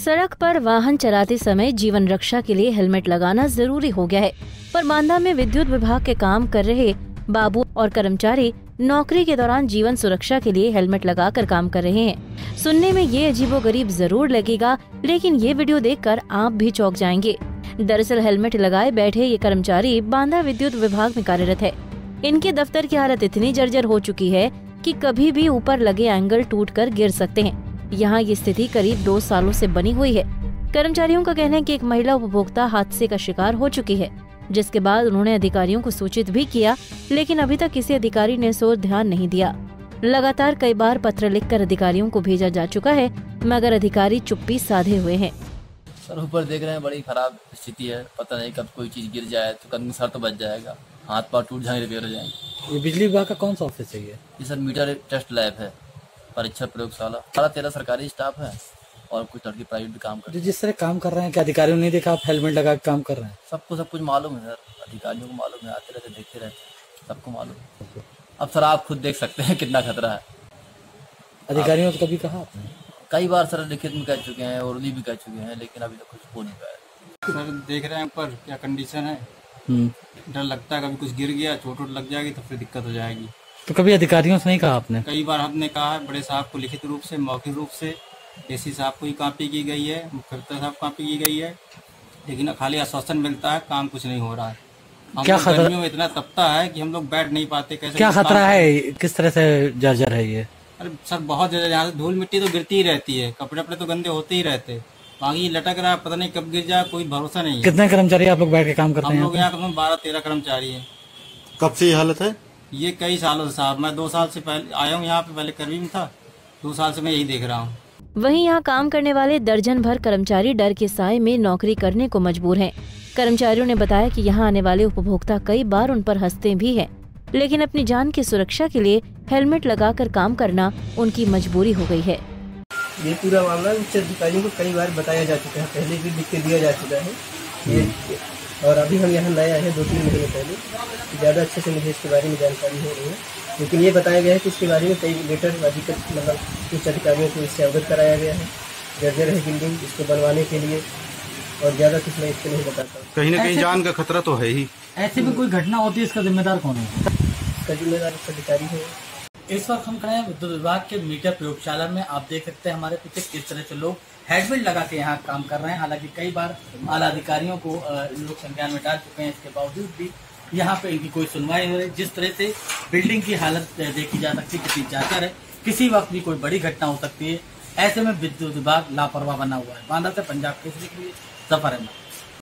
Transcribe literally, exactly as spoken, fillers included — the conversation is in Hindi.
सड़क पर वाहन चलाते समय जीवन रक्षा के लिए हेलमेट लगाना जरूरी हो गया है, पर बांदा में विद्युत विभाग के काम कर रहे बाबू और कर्मचारी नौकरी के दौरान जीवन सुरक्षा के लिए हेलमेट लगाकर काम कर रहे हैं। सुनने में ये अजीबोगरीब जरूर लगेगा, लेकिन ये वीडियो देखकर आप भी चौंक जाएंगे। दरअसल हेलमेट लगाए बैठे ये कर्मचारी बांदा विद्युत विभाग में कार्यरत है। इनके दफ्तर की हालत इतनी जर्जर हो चुकी है कि कभी भी ऊपर लगे एंगल टूटकर गिर सकते हैं। यहाँ ये स्थिति करीब दो सालों से बनी हुई है। कर्मचारियों का कहना है कि एक महिला उपभोक्ता हादसे का शिकार हो चुकी है, जिसके बाद उन्होंने अधिकारियों को सूचित भी किया, लेकिन अभी तक किसी अधिकारी ने इस ओर ध्यान नहीं दिया। लगातार कई बार पत्र लिखकर अधिकारियों को भेजा जा चुका है, मगर अधिकारी चुप्पी साधे हुए हैं। सर ऊपर देख रहे हैं, बड़ी खराब स्थिति है। पता नहीं कब कोई चीज गिर जाए तो कभी सर तो बच जाएगा, हाथ पाँव टूट जाएंगे, रिपेयर हो जाएंगे। ये बिजली विभाग का कौन सा ऑफिस है? ये ये सर मीटर टेस्ट लैब है, परीक्षा प्रयोगशाला। सारा तेरह सरकारी स्टाफ है और कुछ लड़के प्राइवेट भी काम कर रहे हैं। जिस तरह काम कर रहे हैं, क्या अधिकारियों ने नहीं देखा आप हेलमेट लगा के काम कर रहे हैं? सबको सब कुछ मालूम है सर, अधिकारियों को मालूम है, आते रहते देखते रहते सबको मालूम है। अब सर आप खुद देख सकते हैं कितना खतरा है। अधिकारियों ने कभी कहा आपने? कई बार सर लिखित में कह चुके हैं, ओरली भी कह चुके हैं, लेकिन अभी तक कुछ हो नहीं पाया। सर देख रहे हैं ऊपर क्या कंडीशन है, डर लगता है कभी कुछ गिर गया, चोट वोट लग जाएगी तो फिर दिक्कत हो जाएगी। तो कभी अधिकारियों से नहीं कहा आपने? कई बार हमने कहा है, बड़े साहब को लिखित रूप से, मौखिक रूप से, एसी साहब को ही कॉपी की गई है, मुख्यमंत्री साहब कॉपी की गई है, लेकिन खाली आश्वासन मिलता है, काम कुछ नहीं हो रहा है। हम क्या खतरा गर्मियों में इतना तपता है कि हम लोग बैठ नहीं पाते। कैसे क्या खतरा है? किस तरह से जर्जर है ये? अरे सर बहुत ज्यादा, यहाँ से धूल मिट्टी तो गिरती ही रहती है, कपड़े वपड़े तो गंदे होते ही रहते, बाकी लटक रहा है, पता नहीं कब गिर जाए, कोई भरोसा नहीं है। कितने कर्मचारी आप लोग बैठ के काम करते हैं? हम लोग यहाँ कम बारह तेरह कर्मचारी है। कब से ये हालत है? ये कई सालों से साहब, मैं दो साल से पहले आया हूँ यहाँ पे, पहले करवी में था, दो साल से मैं यही देख रहा हूँ। वहीं यहाँ काम करने वाले दर्जन भर कर्मचारी डर के साए में नौकरी करने को मजबूर हैं। कर्मचारियों ने बताया कि यहाँ आने वाले उपभोक्ता कई बार उन पर हंसते भी हैं, लेकिन अपनी जान की सुरक्षा के लिए हेलमेट लगाकर काम करना उनकी मजबूरी हो गई है। ये पूरा मामला उच्च अधिकारियों को कई बार बताया जा चुका है, पहले भी लिख के दिया जा चुका है ये, और अभी हम यहाँ नए आए हैं दो तीन महीने पहले, ज़्यादा अच्छे से मुझे इसके बारे में जानकारी हो रही है, लेकिन ये बताया गया है कि इसके बारे में कई लेटर अधिकृत मतलब उच्च अधिकारियों को इससे अवगत कराया गया है। जर्जर है बिल्डिंग, इसको बनवाने के लिए, और ज़्यादा कुछ मैं इसको नहीं बताता। कहीं ना कहीं जान का खतरा तो है ही। ऐसे में कोई घटना होती है, इसका जिम्मेदार कौन है? इसका जिम्मेदार अधिकारी है। इस वक्त हम खड़े हैं विद्युत विभाग के मीटर प्रयोगशाला में। आप देख सकते हैं हमारे पीछे किस तरह से लोग हेलमेट लगा के यहाँ काम कर रहे हैं। हालांकि कई बार आला अधिकारियों को लोग संज्ञान में डाल चुके हैं, इसके बावजूद भी यहाँ पे इनकी कोई सुनवाई हो रही। जिस तरह से बिल्डिंग की हालत देखी जा सकती है, कितनी जाकर है, किसी वक्त भी कोई बड़ी घटना हो सकती है। ऐसे में विद्युत विभाग लापरवाह बना हुआ है। बांदा से पंजाब केसरी के लिए जफर अहमद।